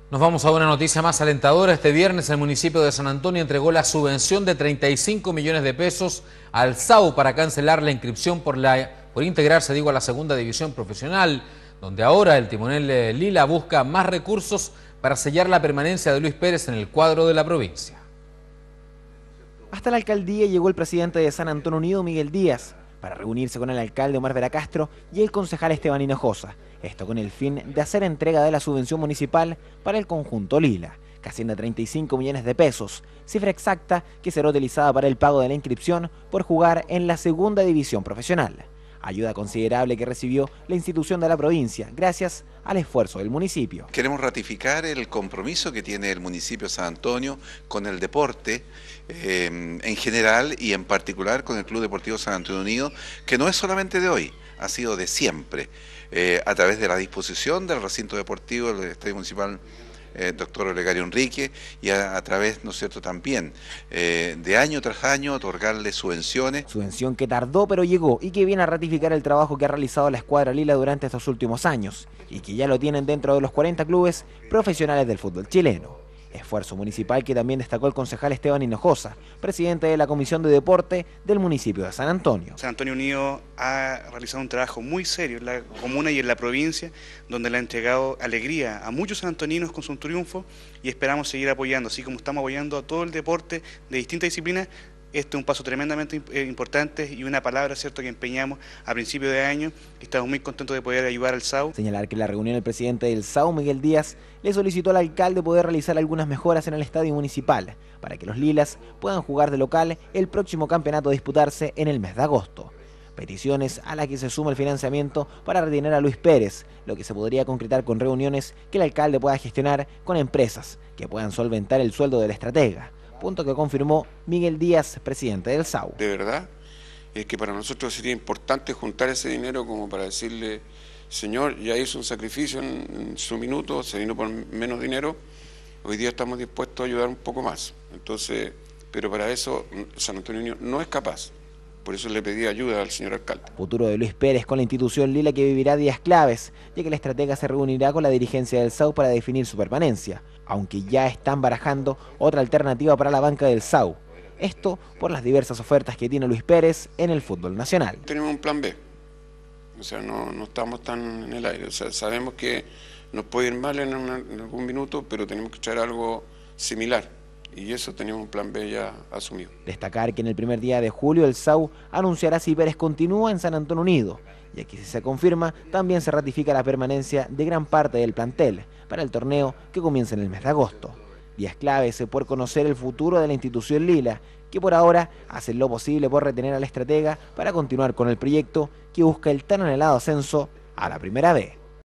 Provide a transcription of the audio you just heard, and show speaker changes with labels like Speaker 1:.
Speaker 1: Nos vamos a una noticia más alentadora. Este viernes el municipio de San Antonio entregó la subvención de 35 millones de pesos al SAU para cancelar la inscripción por integrarse, a la segunda división profesional, donde ahora el timonel Lila busca más recursos para sellar la permanencia de Luis Pérez en el cuadro de la provincia.
Speaker 2: Hasta la alcaldía llegó el presidente de San Antonio Unido, Miguel Díaz, para reunirse con el alcalde Omar Veracastro y el concejal Esteban Hinojosa. Esto con el fin de hacer entrega de la subvención municipal para el conjunto Lila, que asciende a 35 millones de pesos, cifra exacta que será utilizada para el pago de la inscripción por jugar en la segunda división profesional. Ayuda considerable que recibió la institución de la provincia, gracias al esfuerzo del municipio.
Speaker 3: Queremos ratificar el compromiso que tiene el municipio de San Antonio con el deporte en general y en particular con el Club Deportivo San Antonio Unido, que no es solamente de hoy, ha sido de siempre, a través de la disposición del recinto deportivo del Estadio Municipal Doctor Olegario Enrique y a través, ¿no es cierto?, también de año tras año otorgarle subvenciones.
Speaker 2: Subvención que tardó pero llegó y que viene a ratificar el trabajo que ha realizado la escuadra Lila durante estos últimos años y que ya lo tienen dentro de los 40 clubes profesionales del fútbol chileno. Esfuerzo municipal que también destacó el concejal Esteban Hinojosa, presidente de la Comisión de Deporte del municipio de San Antonio.
Speaker 4: San Antonio Unido ha realizado un trabajo muy serio en la comuna y en la provincia, donde le ha entregado alegría a muchos sanantoninos con su triunfo y esperamos seguir apoyando, así como estamos apoyando a todo el deporte de distintas disciplinas. Este es un paso tremendamente importante y una palabra, ¿cierto?, que empeñamos a principio de año y estamos muy contentos de poder ayudar al SAU.
Speaker 2: Señalar que en la reunión el presidente del SAU, Miguel Díaz, le solicitó al alcalde poder realizar algunas mejoras en el estadio municipal para que los lilas puedan jugar de local el próximo campeonato a disputarse en el mes de agosto. Peticiones a las que se suma el financiamiento para retener a Luis Pérez, lo que se podría concretar con reuniones que el alcalde pueda gestionar con empresas que puedan solventar el sueldo del estratega. Punto que confirmó Miguel Díaz, presidente del SAU.
Speaker 5: De verdad, es que para nosotros sería importante juntar ese dinero como para decirle, señor, ya hizo un sacrificio en su minuto, se vino por menos dinero, hoy día estamos dispuestos a ayudar un poco más. Entonces, pero para eso San Antonio Unido no es capaz. Por eso le pedí ayuda al señor alcalde.
Speaker 2: Futuro de Luis Pérez con la institución Lila, que vivirá días claves, ya que el estratega se reunirá con la dirigencia del SAU para definir su permanencia, aunque ya están barajando otra alternativa para la banca del SAU. Esto por las diversas ofertas que tiene Luis Pérez en el fútbol nacional.
Speaker 5: Tenemos un plan B, o sea, no estamos tan en el aire, o sea, sabemos que nos puede ir mal en algún minuto, pero tenemos que traer algo similar. Y eso teníamos un plan B ya asumido.
Speaker 2: Destacar que en el primer día de julio el SAU anunciará si Pérez continúa en San Antonio Unido, y aquí si se confirma también se ratifica la permanencia de gran parte del plantel para el torneo que comienza en el mes de agosto. Días claves por conocer el futuro de la institución Lila, que por ahora hace lo posible por retener al estratega para continuar con el proyecto que busca el tan anhelado ascenso a la Primera B.